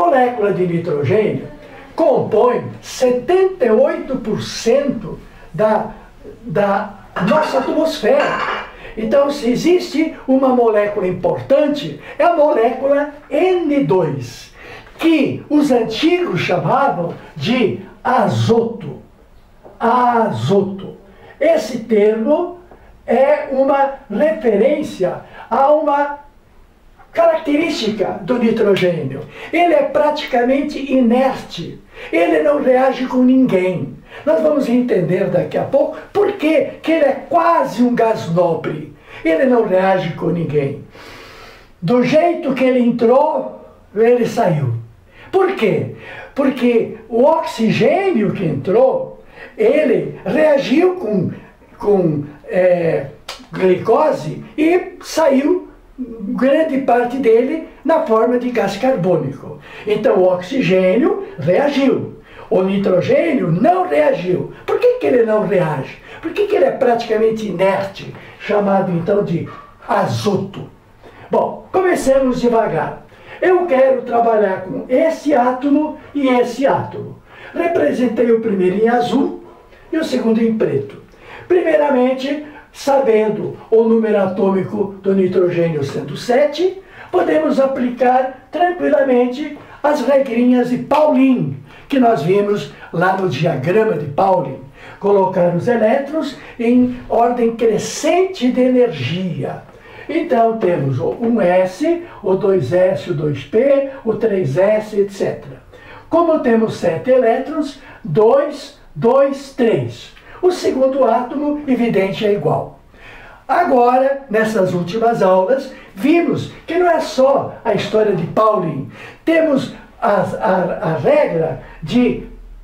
molécula de nitrogênio compõe 78% da nossa atmosfera. Então, se existe uma molécula importante, é a molécula N2, que os antigos chamavam de azoto. Azoto. Esse termo é uma referência a uma característica do nitrogênio. Ele é praticamente inerte. Ele não reage com ninguém. Nós vamos entender daqui a pouco por que ele é quase um gás nobre. Ele não reage com ninguém. Do jeito que ele entrou, ele saiu. Por quê? Porque o oxigênio que entrou, ele reagiu com glicose e saiu grande parte dele na forma de gás carbônico. Então o oxigênio reagiu. O nitrogênio não reagiu. Por que ele não reage? Por que ele é praticamente inerte, chamado então de azoto? Bom, comecemos devagar. Eu quero trabalhar com esse átomo e esse átomo. Representei o primeiro em azul e o segundo em preto. Primeiramente, sabendo o número atômico do nitrogênio sendo 7, podemos aplicar tranquilamente as regrinhas de Pauling, que nós vimos lá no diagrama de Pauling. Colocar os elétrons em ordem crescente de energia. Então temos o 1s, o 2s, o 2p, o 3s, etc. Como temos 7 elétrons, 2, 2, 3. O segundo átomo, evidente, é igual. Agora, nessas últimas vimos que não é só a história de Pauling. Temos a regra de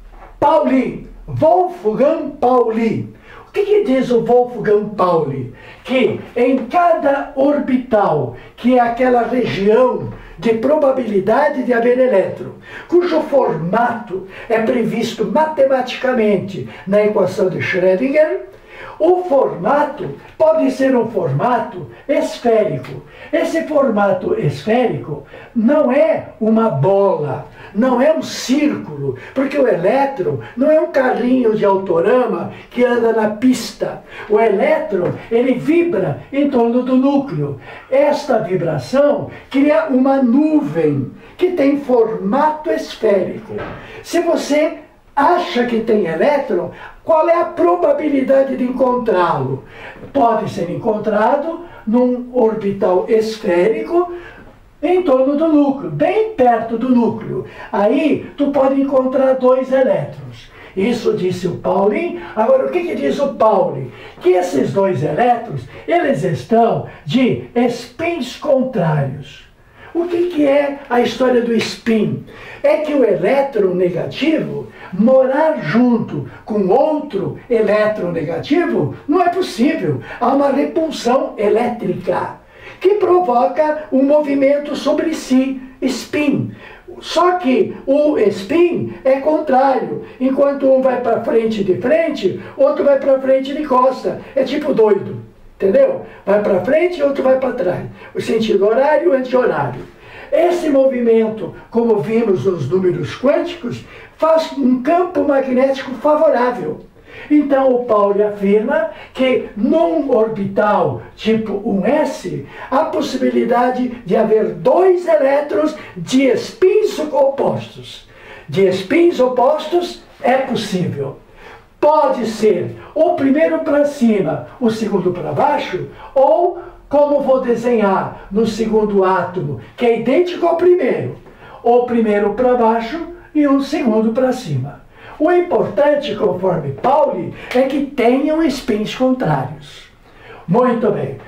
Pauli, Wolfgang Pauli. O que diz o Wolfgang Pauli? Que em cada orbital, que é aquela região de probabilidade de haver elétron, cujo formato é previsto matematicamente na equação de Schrödinger, o formato pode ser um formato esférico. Esse formato esférico não é uma bola, não é um círculo, porque o elétron não é um carrinho de autorama que anda na pista. O elétron, ele vibra em torno do núcleo. Esta vibração cria uma nuvem que tem formato esférico. Se você acha que tem elétron, qual é a probabilidade de encontrá-lo? Pode ser encontrado num orbital esférico em torno do núcleo, bem perto do núcleo. Aí tu pode encontrar 2 elétrons. Isso disse o Pauling. Agora, o que diz o Pauling? Que esses 2 elétrons, eles estão de spins contrários. O que é a história do spin? É que o elétron negativo, morar junto com outro elétron negativo, não é possível. Há uma repulsão elétrica que provoca um movimento sobre si, spin. Só que o spin é contrário. Enquanto um vai para frente de frente, outro vai para frente de costa. É tipo doido. Entendeu? Vai para frente e outro vai para trás. O sentido horário e anti-horário. Esse movimento, como vimos nos números quânticos, faz um campo magnético favorável. Então o Pauli afirma que num orbital tipo 1s, há possibilidade de haver 2 elétrons de spins opostos. De spins opostos é possível. Pode ser o primeiro para cima, o segundo para baixo, ou, como vou desenhar no segundo átomo, que é idêntico ao primeiro, o primeiro para baixo e o segundo para cima. O importante, conforme Pauli, é que tenham spins contrários. Muito bem.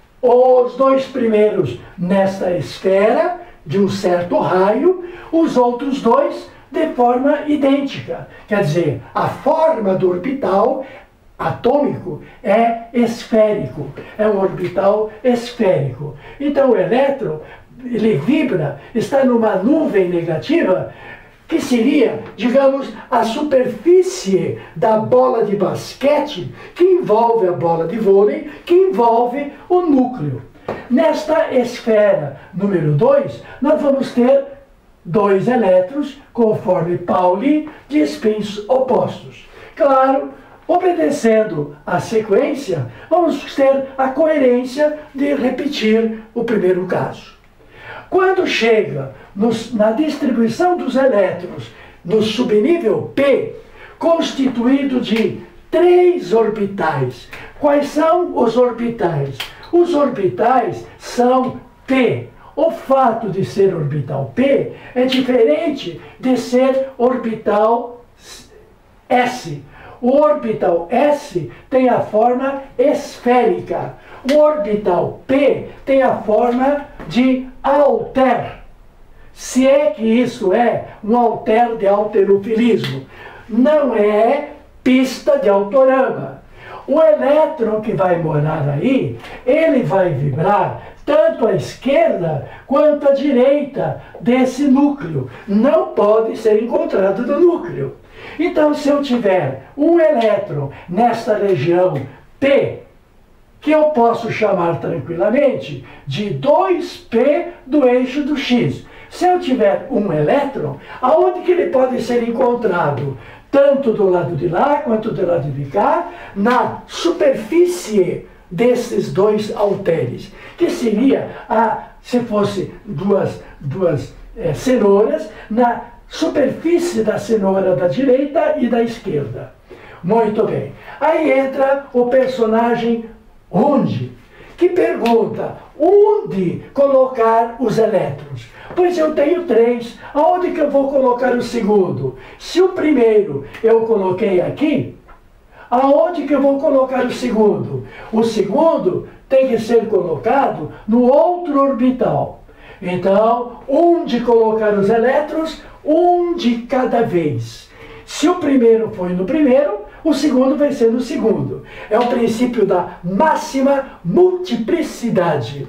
Os 2 primeiros nesta esfera, de um certo raio, os outros 2 de forma idêntica. Quer dizer, a forma do orbital atômico é esférico. É um orbital esférico. Então o elétron, ele vibra, está numa nuvem negativa, que seria, digamos, a superfície da bola de basquete que envolve a bola de vôlei, que envolve o núcleo. Nesta esfera número 2, nós vamos ter dois elétrons, conforme Pauli, de spins opostos. Claro, obedecendo à sequência, vamos ter a coerência de repetir o primeiro caso. Quando chega na distribuição dos elétrons no subnível P, constituído de 3 orbitais. Quais são os orbitais? Os orbitais são P. O fato de ser orbital P é diferente de ser orbital S. O orbital S tem a forma esférica. O orbital P tem a forma de alter. Se é que isso é um alter de alterofilismo. Não é pista de autorama. O elétron que vai morar aí, ele vai vibrar tanto à esquerda quanto à direita desse núcleo. Não pode ser encontrado no núcleo. Então, se eu tiver um elétron nesta região P, que eu posso chamar tranquilamente de 2P do eixo do X. Se eu tiver um elétron, aonde que ele pode ser encontrado? Tanto do lado de lá quanto do lado de cá, na superfície desses dois halteres, que seria, se fosse duas cenouras, na superfície da cenoura da direita e da esquerda. Muito bem. Aí entra o personagem Runge, que pergunta, onde colocar os elétrons? Pois eu tenho 3, aonde que eu vou colocar o segundo? Se o primeiro eu coloquei aqui, aonde que eu vou colocar o segundo? O segundo tem que ser colocado no outro orbital. Então, onde colocar os elétrons? Um de cada vez. Se o primeiro foi no primeiro, o segundo vai ser no segundo. É o princípio da máxima multiplicidade.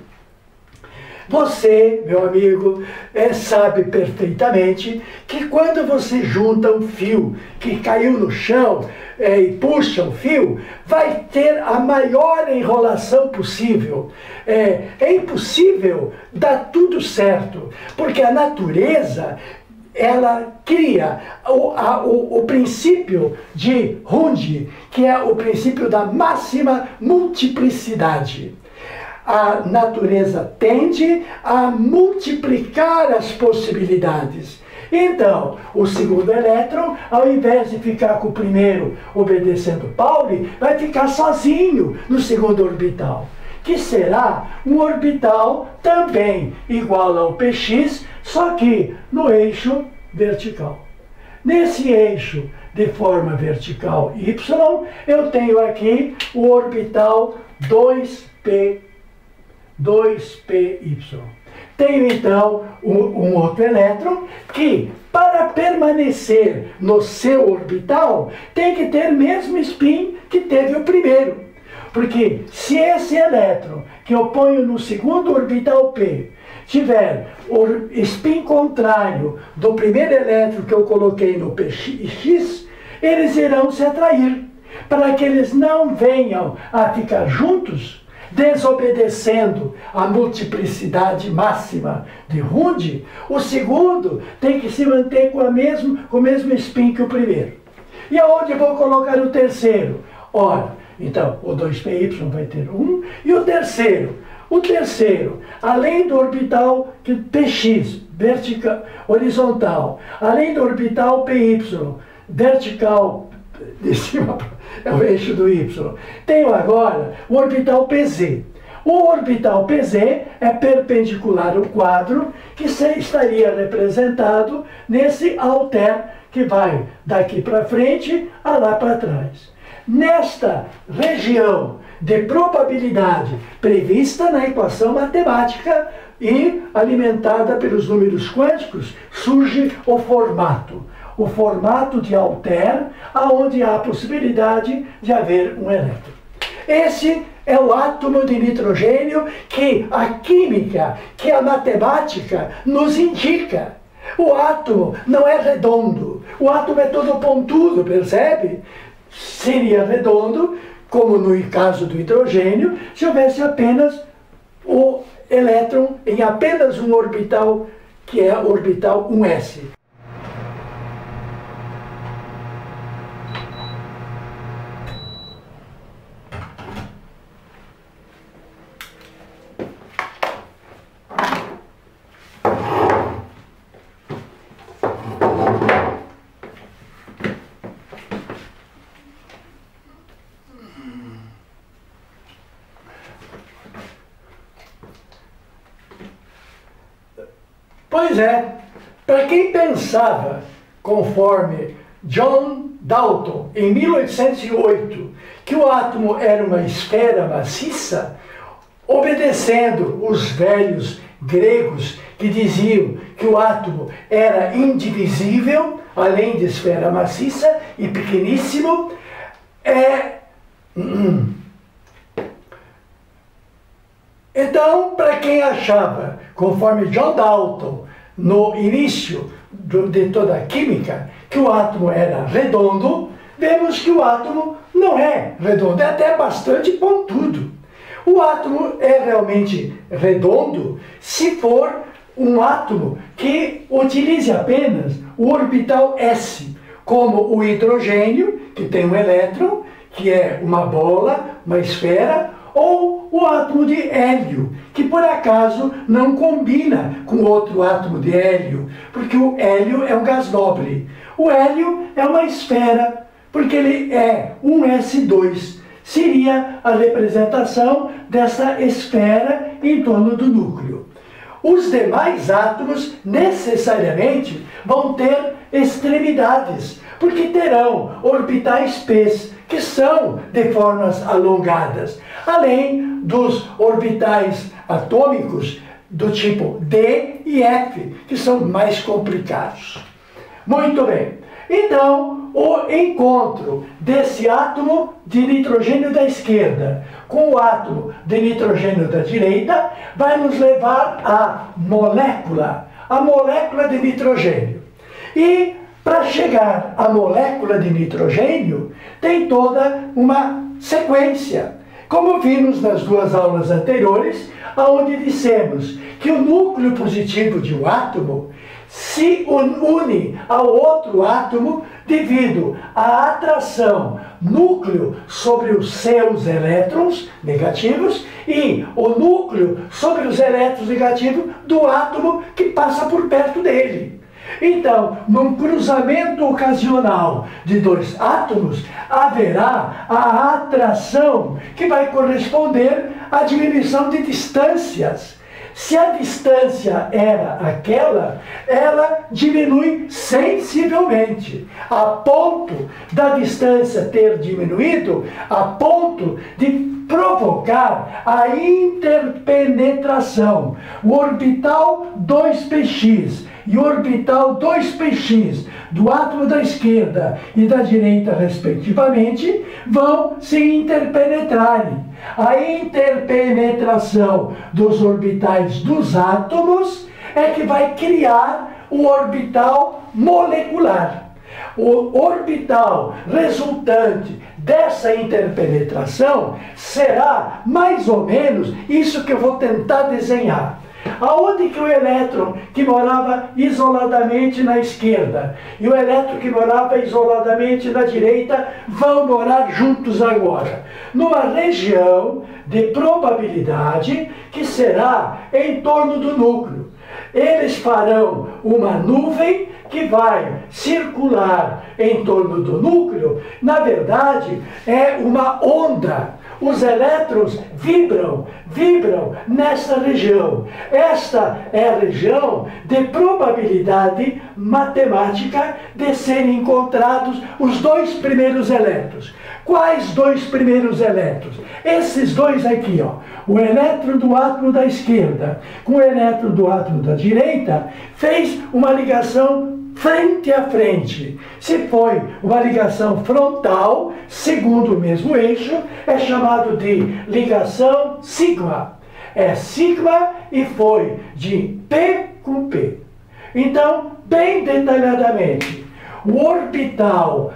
Você, meu amigo, sabe perfeitamente que quando você junta um fio que caiu no chão e puxa o fio, vai ter a maior enrolação possível. É impossível dar tudo certo, porque a natureza ela cria o princípio de Runge, que é o princípio da máxima multiplicidade. A natureza tende a multiplicar as possibilidades. Então, o segundo elétron, ao invés de ficar com o primeiro obedecendo Pauli, vai ficar sozinho no segundo orbital, que será um orbital também igual ao PX, só que no eixo vertical. Nesse eixo de forma vertical Y, eu tenho aqui o orbital 2P, 2PY. Tenho então um outro elétron que, para permanecer no seu orbital, tem que ter o mesmo spin que teve o primeiro. Porque se esse elétron que eu ponho no segundo orbital P tiver o spin contrário do primeiro elétron que eu coloquei no PX, eles irão se atrair. Para que eles não venham a ficar juntos, desobedecendo a multiplicidade máxima de Runge, o segundo tem que se manter com o mesmo spin que o primeiro. E aonde eu vou colocar o terceiro? Ora, então, o 2PY vai ter 1, e o terceiro, além do orbital PX, vertical, horizontal, além do orbital PY, vertical, de cima, é o eixo do Y, tenho agora o orbital PZ. O orbital PZ é perpendicular ao quadro, que estaria representado nesse alter que vai daqui para frente a lá para trás. Nesta região de probabilidade prevista na equação matemática e alimentada pelos números quânticos, surge o formato de alter, aonde há a possibilidade de haver um elétron. Esse é o átomo de nitrogênio que a química, que a matemática nos indica. O átomo não é redondo, o átomo é todo pontudo, percebe? Seria redondo, como no caso do hidrogênio, se houvesse apenas o elétron em apenas um orbital que é o orbital 1s. Pois é, para quem pensava, conforme John Dalton, em 1808, que o átomo era uma esfera maciça, obedecendo os velhos gregos que diziam que o átomo era indivisível, além de esfera maciça e pequeníssimo, Então, para quem achava, conforme John Dalton, no início de toda a química, que o átomo era redondo, vemos que o átomo não é redondo, é até bastante pontudo. O átomo é realmente redondo se for um átomo que utilize apenas o orbital S, como o hidrogênio, que tem um elétron, que é uma bola, uma esfera, ou o átomo de hélio, que por acaso não combina com outro átomo de hélio, porque o hélio é um gás nobre. O hélio é uma esfera, porque ele é um S2. Seria a representação dessa esfera em torno do núcleo. Os demais átomos necessariamente vão ter extremidades, porque terão orbitais P's, que são de formas alongadas, além dos orbitais atômicos do tipo D e F, que são mais complicados. Muito bem. Então, o encontro desse átomo de nitrogênio da esquerda com o átomo de nitrogênio da direita vai nos levar à molécula de nitrogênio. E para chegar à molécula de nitrogênio, tem toda uma sequência. Como vimos nas duas aulas anteriores, onde dissemos que o núcleo positivo de um átomo se une ao outro átomo devido à atração núcleo sobre os seus elétrons negativos e o núcleo sobre os elétrons negativos do átomo que passa por perto dele. Então, num cruzamento ocasional de dois átomos, haverá a atração que vai corresponder à diminuição de distâncias. Se a distância era aquela, ela diminui sensivelmente, a ponto da distância ter diminuído, a ponto de provocar a interpenetração. O orbital 2px e o orbital 2px do átomo da esquerda e da direita, respectivamente, vão se interpenetrarem. A interpenetração dos orbitais dos átomos é que vai criar o orbital molecular. O orbital resultante dessa interpenetração será mais ou menos isso que eu vou tentar desenhar. Aonde que o elétron que morava isoladamente na esquerda e o elétron que morava isoladamente na direita vão morar juntos agora? Numa região de probabilidade que será em torno do núcleo. Eles farão uma nuvem que vai circular em torno do núcleo. Na verdade, é uma onda. Os elétrons vibram nessa região. Esta é a região de probabilidade matemática de serem encontrados os dois primeiros elétrons. Quais dois primeiros elétrons? Esses dois aqui, ó. O elétron do átomo da esquerda com o elétron do átomo da direita fez uma ligação frente a frente. Se foi uma ligação frontal, segundo o mesmo eixo, é chamado de ligação sigma. É sigma e foi de P com P. Então, bem detalhadamente, o orbital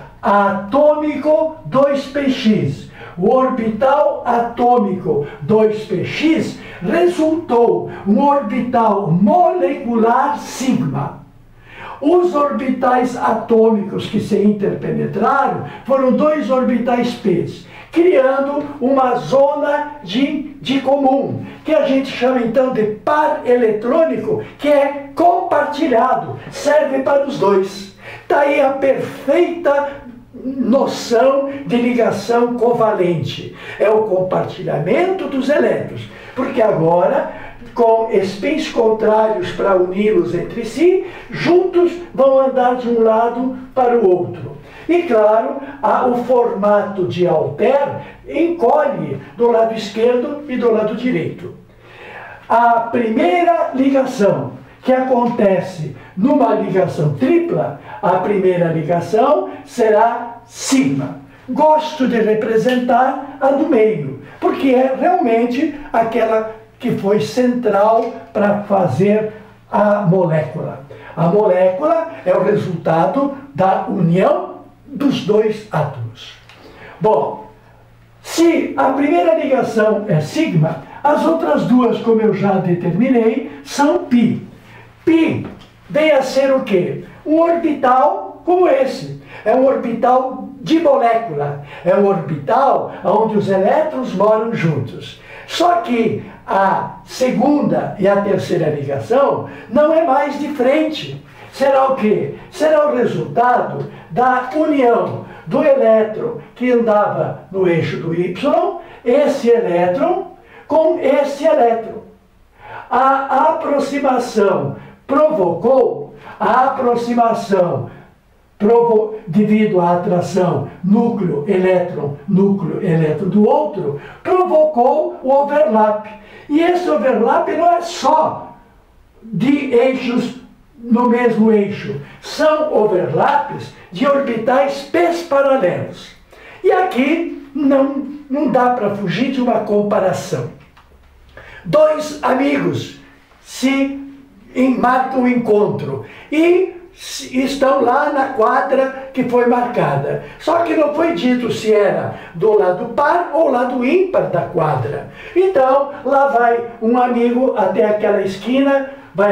atômico 2px, o orbital atômico 2px resultou um orbital molecular sigma. Os orbitais atômicos que se interpenetraram foram dois orbitais P's, criando uma zona de comum, que a gente chama então de par eletrônico, que é compartilhado, serve para os dois. Está aí a perfeita noção de ligação covalente. É o compartilhamento dos elétrons, porque agora, com spins contrários para uni-los entre si, juntos vão andar de um lado para o outro. E claro, o formato de alter encolhe do lado esquerdo e do lado direito. A primeira ligação que acontece numa ligação tripla, a primeira ligação será sigma. Gosto de representar a do meio, porque é realmente aquela que foi central para fazer a molécula. A molécula é o resultado da união dos dois átomos. Bom, se a primeira ligação é sigma, as outras duas, como eu já determinei, são π. Π vem a ser o quê? Um orbital como esse. É um orbital de molécula. É um orbital onde os elétrons moram juntos. Só que a segunda e a terceira ligação não é mais de frente. Será o quê? Será o resultado da união do elétron que andava no eixo do Y, esse elétron com esse elétron. A aproximação provocou, devido à atração núcleo-elétron do outro, provocou o overlap. E esse overlap não é só de eixos no mesmo eixo, são overlaps de orbitais p's paralelos. E aqui não dá para fugir de uma comparação. Dois amigos se marcam um encontro e estão lá na quadra que foi marcada. Só que não foi dito se era do lado par ou lado ímpar da quadra. Então, lá vai um amigo até aquela esquina,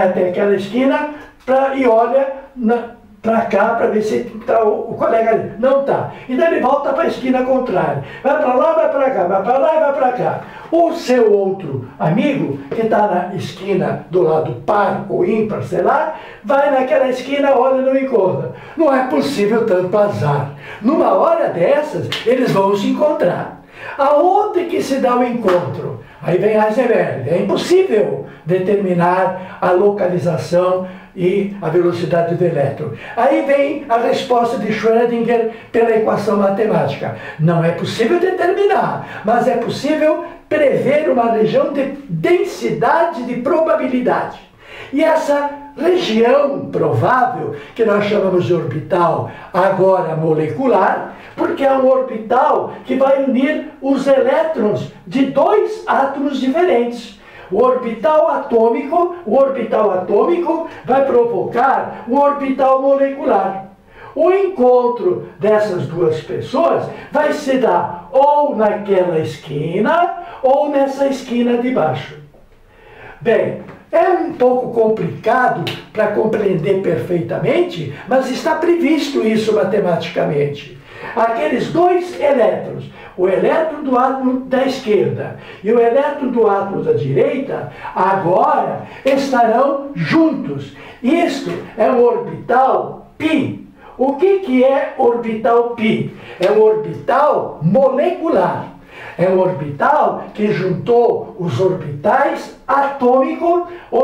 e olha para cá para ver se está o colega ali. Não está. Então ele volta para a esquina contrária. Vai para lá, vai para cá, vai para lá e vai para cá. O seu outro amigo, que está na esquina do lado par ou ímpar, sei lá, vai naquela esquina, olha e não encontra. Não é possível tanto azar. Numa hora dessas, eles vão se encontrar. Aonde que se dá o encontro? Aí vem Heisenberg. É impossível determinar a localização e a velocidade do elétron. Aí vem a resposta de Schrödinger pela equação matemática. Não é possível determinar, mas é possível prever uma região de densidade de probabilidade. E essa região provável, que nós chamamos de orbital agora molecular, porque é um orbital que vai unir os elétrons de dois átomos diferentes. O orbital atômico vai provocar um orbital molecular. O encontro dessas duas pessoas vai se dar ou naquela esquina ou nessa esquina de baixo. Bem, é um pouco complicado para compreender perfeitamente, mas está previsto isso matematicamente. Aqueles dois elétrons, o elétron do átomo da esquerda e o elétron do átomo da direita, agora estarão juntos. Isto é um orbital π. O que é orbital π? É um orbital molecular. É um orbital que juntou os orbitais atômico,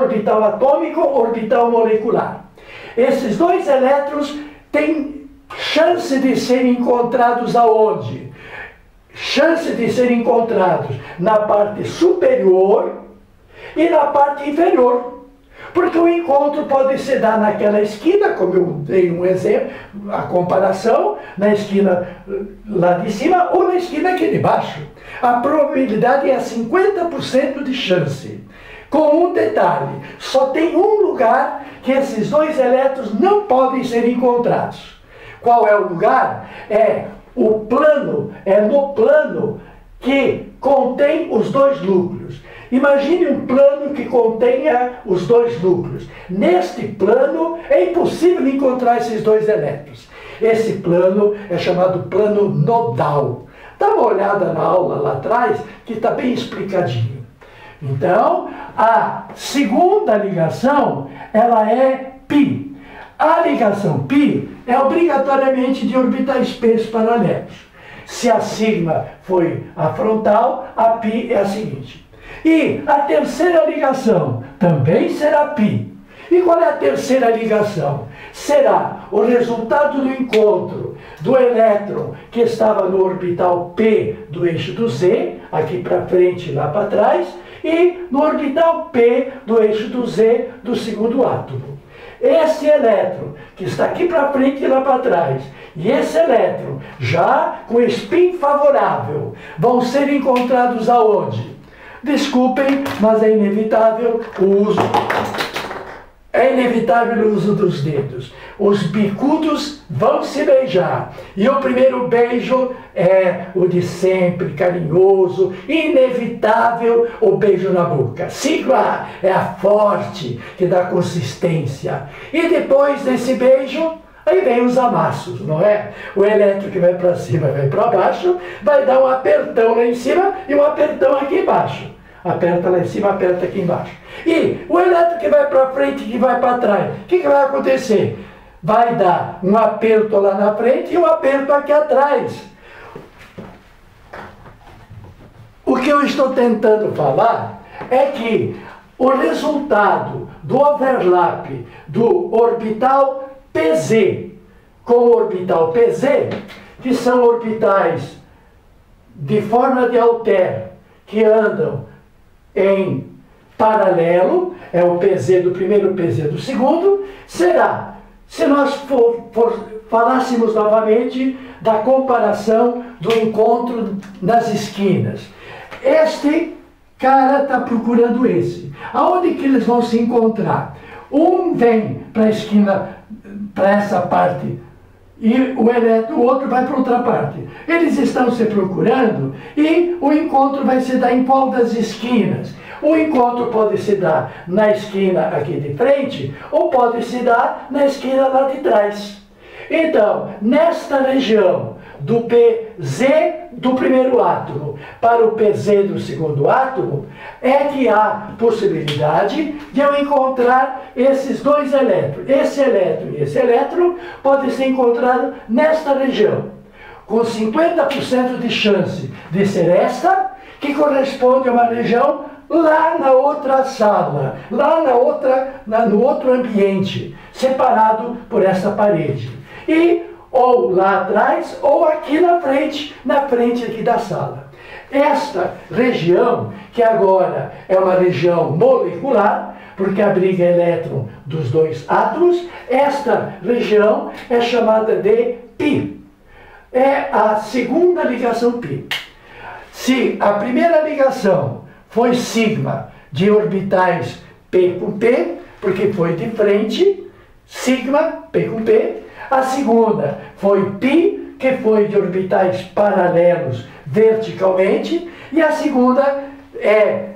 orbital molecular. Esses dois elétrons têm chance de serem encontrados aonde? Chance de serem encontrados na parte superior e na parte inferior. Porque o encontro pode se dar naquela esquina, como eu dei um exemplo, a comparação, na esquina lá de cima ou na esquina aqui de baixo. A probabilidade é 50% de chance. Com um detalhe, só tem um lugar que esses dois elétrons não podem ser encontrados. Qual é o lugar? É no plano que contém os dois núcleos. Imagine um plano que contenha os dois núcleos. Neste plano é impossível encontrar esses dois elétrons. Esse plano é chamado plano nodal. Dá uma olhada na aula lá atrás, que está bem explicadinho. Então, a segunda ligação, ela é π. A ligação π é obrigatoriamente de orbitais p paralelos. Se a sigma foi a frontal, a π é a seguinte. E a terceira ligação também será π. E qual é a terceira ligação? Será o resultado do encontro do elétron que estava no orbital P do eixo do Z, aqui para frente e lá para trás, e no orbital P do eixo do Z do segundo átomo. Esse elétron que está aqui para frente e lá para trás, e esse elétron já com spin favorável, vão ser encontrados aonde? Desculpem, mas é inevitável o uso. É inevitável o uso dos dedos. Os bicudos vão se beijar. E o primeiro beijo é o de sempre, carinhoso, inevitável, o beijo na boca. Sigma é a forte, que dá consistência. E depois desse beijo, aí vem os amassos, não é? O elétron que vai para cima vai para baixo, vai dar um apertão lá em cima e um apertão aqui embaixo. Aperta lá em cima, aperta aqui embaixo. E o elétron que vai para frente e que vai para trás, o que vai acontecer? Vai dar um aperto lá na frente e um aperto aqui atrás. O que eu estou tentando falar é que o resultado do overlap do orbital PZ com o orbital PZ, que são orbitais de forma de Altair, que andam em paralelo, é o PZ do primeiro, o PZ do segundo, será, se nós falássemos novamente da comparação do encontro nas esquinas. Este cara está procurando esse. Aonde que eles vão se encontrar? Um vem para a esquina, para essa parte, e o outro vai para outra parte. Eles estão se procurando e o encontro vai se dar em qual das esquinas? O encontro pode se dar na esquina aqui de frente ou pode se dar na esquina lá de trás. Então, nesta região do PZ do primeiro átomo para o PZ do segundo átomo, é que há possibilidade de eu encontrar esses dois elétrons. Esse elétron e esse elétron podem ser encontrados nesta região, com 50% de chance de ser esta, que corresponde a uma região lá na outra sala, lá no outro ambiente, separado por essa parede. E ou lá atrás, ou aqui na frente aqui da sala. Esta região, que agora é uma região molecular, porque abriga elétron dos dois átomos, esta região é chamada de π. É a segunda ligação π. Se a primeira ligação foi sigma de orbitais P com P, porque foi de frente, sigma, P com P. A segunda foi π, que foi de orbitais paralelos verticalmente. E a segunda é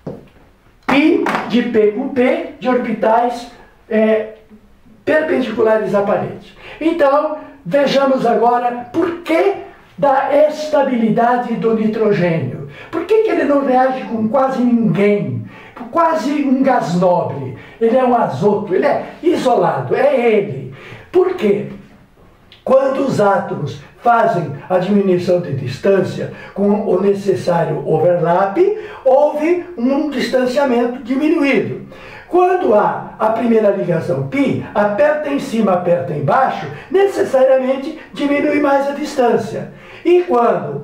π de P com P, de orbitais perpendiculares à parede. Então, vejamos agora por que da estabilidade do nitrogênio. Por que ele não reage com quase ninguém? Quase um gás nobre. Ele é um azoto, ele é isolado, é ele. Por quê? Quando os átomos fazem a diminuição de distância com o necessário overlap, houve um distanciamento diminuído. Quando há a primeira ligação π, aperta em cima, aperta embaixo, necessariamente diminui mais a distância. E quando,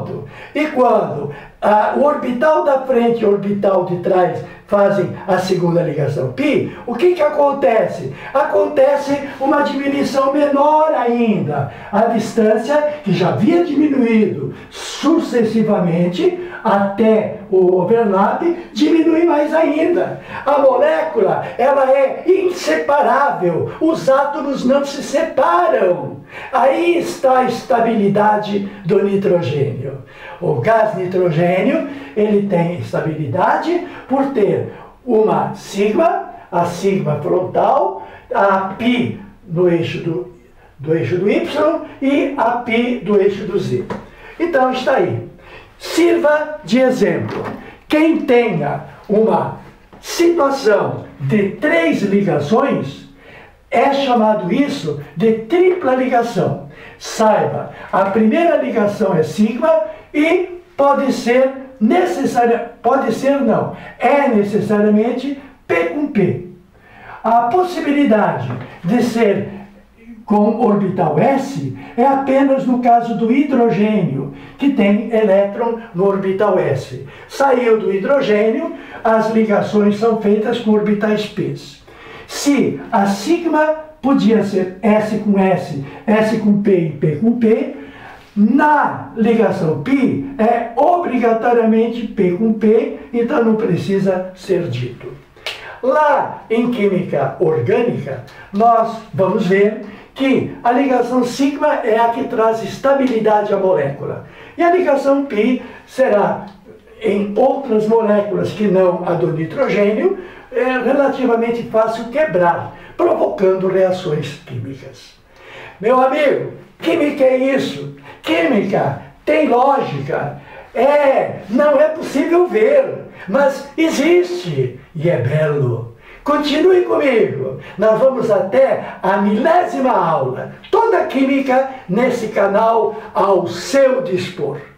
o orbital da frente e o orbital de trás fazem a segunda ligação π, o que acontece? Acontece uma diminuição menor ainda. A distância, que já havia diminuído sucessivamente, até o overlap, diminui mais ainda. A molécula, ela é inseparável, os átomos não se separam. Aí está a estabilidade do nitrogênio. O gás nitrogênio, ele tem estabilidade por ter uma sigma, a sigma frontal, a π no eixo do eixo do Y e a π do eixo do Z. Então está aí. Sirva de exemplo. Quem tenha uma situação de 3 ligações, é chamado isso de tripla ligação. Saiba, a primeira ligação é sigma e é necessariamente P com P. A possibilidade de ser com orbital S é apenas no caso do hidrogênio, que tem elétron no orbital S. Saiu do hidrogênio, as ligações são feitas com orbitais P. Se a sigma podia ser S com S, S com P e P com P, na ligação π é obrigatoriamente P com P, então não precisa ser dito. Lá em química orgânica, nós vamos ver que a ligação sigma é a que traz estabilidade à molécula. E a ligação π será, em outras moléculas que não a do nitrogênio, relativamente fácil quebrar, provocando reações químicas. Meu amigo, química é isso. Química tem lógica. Não é possível ver, mas existe e é belo. Continue comigo. Nós vamos até a 1000ª aula. Toda a química nesse canal ao seu dispor.